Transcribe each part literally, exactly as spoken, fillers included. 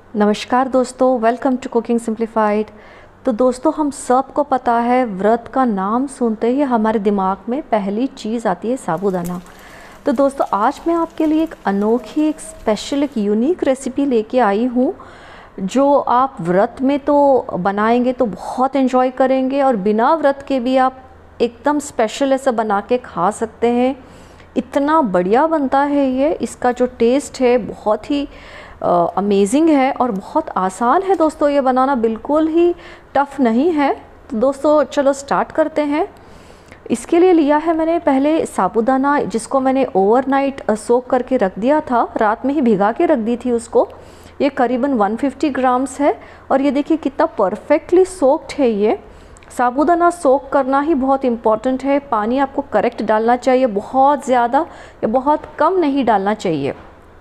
नमस्कार दोस्तों, welcome to cooking simplified. तो दोस्तों, हम सब को पता है व्रत का नाम सुनते ही हमारे दिमाग में पहली चीज़ आती है साबूदाना। तो दोस्तों, आज मैं आपके लिए एक अनोखी, एक स्पेशल, एक यूनिक रेसिपी लेके आई हूँ जो आप व्रत में तो बनाएंगे तो बहुत एंजॉय करेंगे और बिना व्रत के भी आप एकदम स्पेशल ऐसा बना के खा सकते हैं। इतना बढ़िया बनता है ये, इसका जो टेस्ट है बहुत ही अमेजिंग uh, है और बहुत आसान है दोस्तों। ये बनाना बिल्कुल ही टफ़ नहीं है। तो दोस्तों चलो स्टार्ट करते हैं। इसके लिए लिया है मैंने पहले साबूदाना, जिसको मैंने ओवरनाइट सोक करके रख दिया था, रात में ही भिगा के रख दी थी उसको। ये करीबन एक सौ पचास ग्राम्स है और ये देखिए कितना परफेक्टली सोक्ड है। ये साबूदाना सोक करना ही बहुत इम्पॉर्टेंट है। पानी आपको करेक्ट डालना चाहिए, बहुत ज़्यादा या बहुत कम नहीं डालना चाहिए।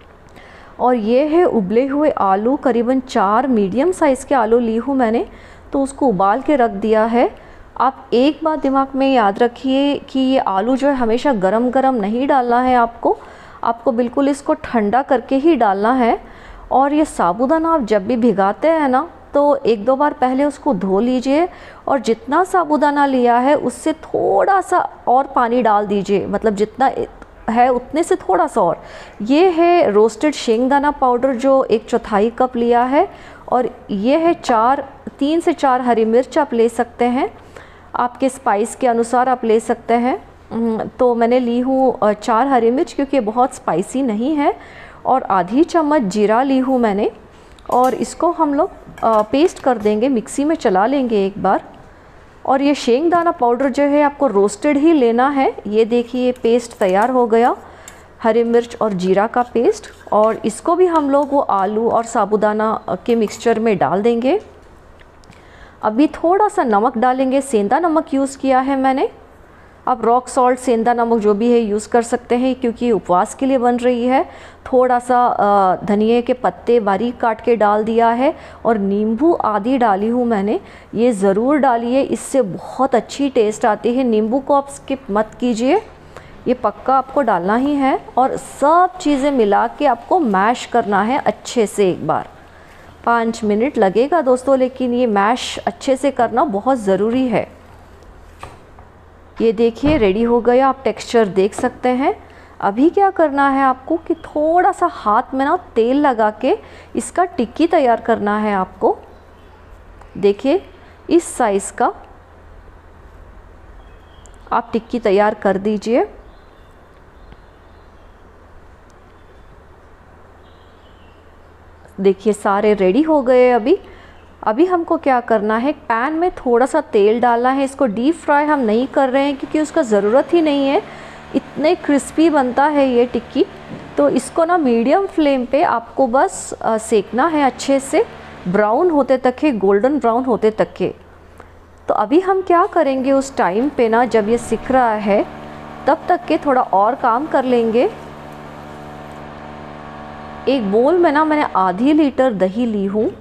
और ये है उबले हुए आलू, करीबन चार मीडियम साइज़ के आलू ली हूँ मैंने, तो उसको उबाल के रख दिया है। आप एक बात दिमाग में याद रखिए कि ये आलू जो है हमेशा गरम गरम नहीं डालना है आपको आपको बिल्कुल इसको ठंडा करके ही डालना है। और ये साबूदाना आप जब भी भिगाते हैं ना, तो एक दो बार पहले उसको धो लीजिए और जितना साबूदाना लिया है उससे थोड़ा सा और पानी डाल दीजिए, मतलब जितना है उतने से थोड़ा सा और। ये है रोस्टेड शेंगदाना पाउडर जो एक चौथाई कप लिया है, और ये है चार तीन से चार हरी मिर्च आप ले सकते हैं, आपके स्पाइस के अनुसार आप ले सकते हैं। तो मैंने ली हूँ चार हरी मिर्च क्योंकि ये बहुत स्पाइसी नहीं है। और आधी चम्मच जीरा ली हूँ मैंने, और इसको हम लोग पेस्ट कर देंगे, मिक्सी में चला लेंगे एक बार। और ये शेंगदाना पाउडर जो है आपको रोस्टेड ही लेना है। ये देखिए पेस्ट तैयार हो गया, हरी मिर्च और जीरा का पेस्ट। और इसको भी हम लोग वो आलू और साबूदाना के मिक्सचर में डाल देंगे। अभी थोड़ा सा नमक डालेंगे, सेंधा नमक यूज़ किया है मैंने। आप रॉक सॉल्ट, सेंधा नमक जो भी है यूज़ कर सकते हैं क्योंकि उपवास के लिए बन रही है। थोड़ा सा धनिए के पत्ते बारीक काट के डाल दिया है, और नींबू आधी डाली हूँ मैंने। ये ज़रूर डालिए, इससे बहुत अच्छी टेस्ट आती है। नींबू को आप स्किप मत कीजिए, ये पक्का आपको डालना ही है। और सब चीज़ें मिला के आपको मैश करना है अच्छे से एक बार। पाँच मिनट लगेगा दोस्तों, लेकिन ये मैश अच्छे से करना बहुत ज़रूरी है। ये देखिए रेडी हो गया, आप टेक्सचर देख सकते हैं। अभी क्या करना है आपको कि थोड़ा सा हाथ में ना तेल लगा के इसका टिक्की तैयार करना है आपको। देखिए इस साइज़ का आप टिक्की तैयार कर दीजिए। देखिए सारे रेडी हो गए। अभी अभी हमको क्या करना है, पैन में थोड़ा सा तेल डालना है। इसको डीप फ्राई हम नहीं कर रहे हैं क्योंकि उसका ज़रूरत ही नहीं है, इतने क्रिस्पी बनता है ये टिक्की। तो इसको ना मीडियम फ्लेम पे आपको बस आ, सेकना है अच्छे से, ब्राउन होते तक के, गोल्डन ब्राउन होते तक के। तो अभी हम क्या करेंगे उस टाइम पे ना, जब ये सिक रहा है तब तक के थोड़ा और काम कर लेंगे। एक बोल में ना मैंने आधी लीटर दही ली हूँ।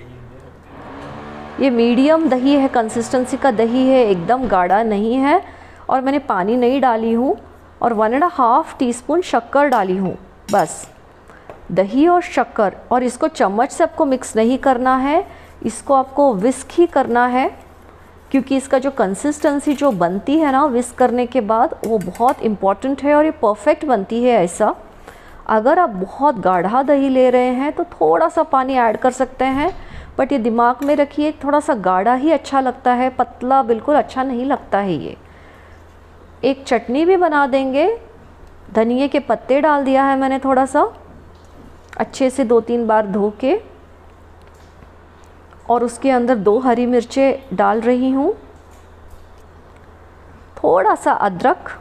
ये मीडियम दही है, कंसिस्टेंसी का दही है, एकदम गाढ़ा नहीं है। और मैंने पानी नहीं डाली हूँ। और one and half teaspoon शक्कर डाली हूँ, बस दही और शक्कर। और इसको चम्मच से आपको मिक्स नहीं करना है, इसको आपको विस्क ही करना है, क्योंकि इसका जो कंसिस्टेंसी जो बनती है ना विस्क करने के बाद, वो बहुत इम्पॉर्टेंट है और ये परफेक्ट बनती है ऐसा। अगर आप बहुत गाढ़ा दही ले रहे हैं तो थोड़ा सा पानी ऐड कर सकते हैं, बट ये दिमाग में रखिए थोड़ा सा गाढ़ा ही अच्छा लगता है, पतला बिल्कुल अच्छा नहीं लगता है ये। एक चटनी भी बना देंगे। धनिए के पत्ते डाल दिया है मैंने थोड़ा सा, अच्छे से दो तीन बार धो के। और उसके अंदर दो हरी मिर्चें डाल रही हूँ, थोड़ा सा अदरक।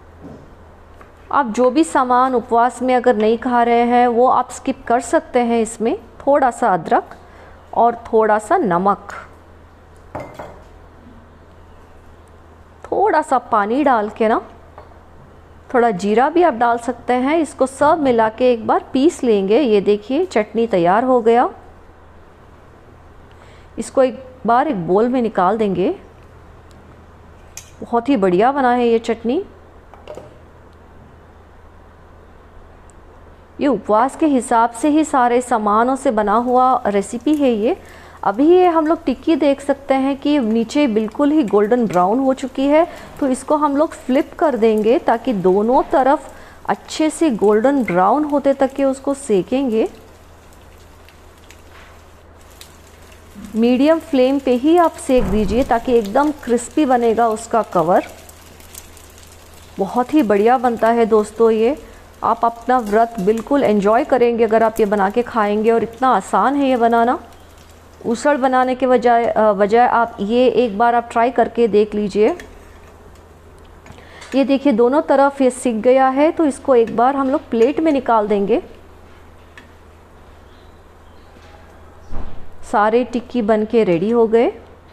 आप जो भी सामान उपवास में अगर नहीं खा रहे हैं वो आप स्किप कर सकते हैं इसमें। थोड़ा सा अदरक और थोड़ा सा नमक, थोड़ा सा पानी डाल के ना, थोड़ा जीरा भी आप डाल सकते हैं। इसको सब मिला के एक बार पीस लेंगे। ये देखिए चटनी तैयार हो गया। इसको एक बार एक बोल में निकाल देंगे। बहुत ही बढ़िया बना है ये चटनी। ये उपवास के हिसाब से ही सारे सामानों से बना हुआ रेसिपी है ये। अभी ये हम लोग टिक्की देख सकते हैं कि नीचे बिल्कुल ही गोल्डन ब्राउन हो चुकी है, तो इसको हम लोग फ्लिप कर देंगे ताकि दोनों तरफ अच्छे से गोल्डन ब्राउन होते तक के उसको सेकेंगे। मीडियम फ्लेम पे ही आप सेक दीजिए ताकि एकदम क्रिस्पी बनेगा उसका कवर। बहुत ही बढ़िया बनता है दोस्तों ये। आप अपना व्रत बिल्कुल एंजॉय करेंगे अगर आप ये बना के खाएंगे, और इतना आसान है ये बनाना। उसड़ बनाने के बजाय बजाय आप ये एक बार आप ट्राई करके देख लीजिए। ये देखिए दोनों तरफ ये सिक गया है, तो इसको एक बार हम लोग प्लेट में निकाल देंगे। सारे टिक्की बन के रेडी हो गए।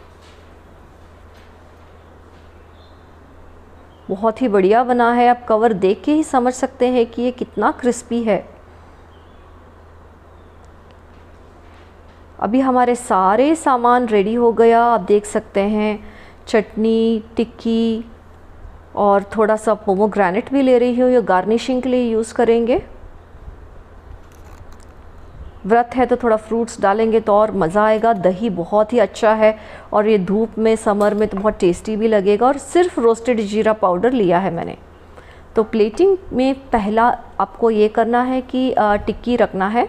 बहुत ही बढ़िया बना है, आप कवर देख के ही समझ सकते हैं कि ये कितना क्रिस्पी है। अभी हमारे सारे सामान रेडी हो गया, आप देख सकते हैं। चटनी, टिक्की और थोड़ा सा पोमोग्रेनेट भी ले रही हूँ, ये गार्निशिंग के लिए यूज़ करेंगे। व्रत है तो थोड़ा फ्रूट्स डालेंगे तो और मज़ा आएगा। दही बहुत ही अच्छा है और ये धूप में समर में तो बहुत टेस्टी भी लगेगा। और सिर्फ रोस्टेड जीरा पाउडर लिया है मैंने। तो प्लेटिंग में पहला आपको ये करना है कि टिक्की रखना है।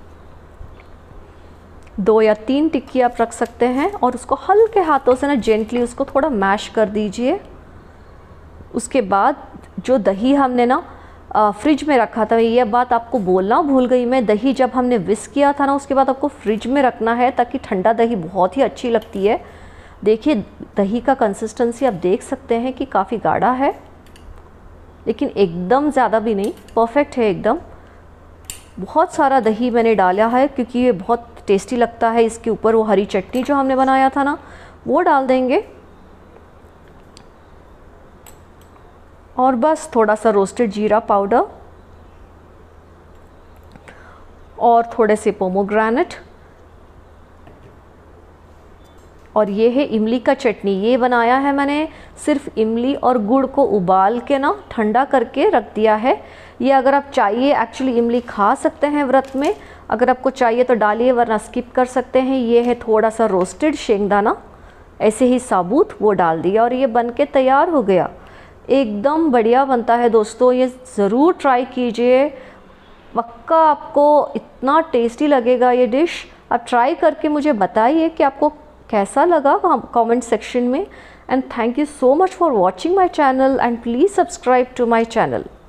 दो या तीन टिक्की आप रख सकते हैं और उसको हल्के हाथों से ना जेंटली उसको थोड़ा मैश कर दीजिए। उसके बाद जो दही हमने ना फ्रिज में रखा था, ये बात आपको बोलना भूल गई मैं, दही जब हमने विस्क किया था ना उसके बाद आपको फ्रिज में रखना है ताकि ठंडा दही बहुत ही अच्छी लगती है। देखिए दही का कंसिस्टेंसी आप देख सकते हैं कि काफ़ी गाढ़ा है, लेकिन एकदम ज़्यादा भी नहीं, परफेक्ट है एकदम। बहुत सारा दही मैंने डाला है क्योंकि ये बहुत टेस्टी लगता है। इसके ऊपर वो हरी चटनी जो हमने बनाया था ना वो डाल देंगे, और बस थोड़ा सा रोस्टेड जीरा पाउडर और थोड़े से पोमोग्रेनेट। और ये है इमली का चटनी, ये बनाया है मैंने सिर्फ इमली और गुड़ को उबाल के ना ठंडा करके रख दिया है। ये अगर आप चाहिए एक्चुअली इमली खा सकते हैं व्रत में, अगर आपको चाहिए तो डालिए वरना स्किप कर सकते हैं। ये है थोड़ा सा रोस्टेड शेंगदाना, ऐसे ही साबुत वो डाल दिया और ये बन के तैयार हो गया। एकदम बढ़िया बनता है दोस्तों, ये ज़रूर ट्राई कीजिए, पक्का आपको इतना टेस्टी लगेगा ये डिश। आप ट्राई करके मुझे बताइए कि आपको कैसा लगा कमेंट सेक्शन में। And thank you so much for watching my channel and please subscribe to my channel.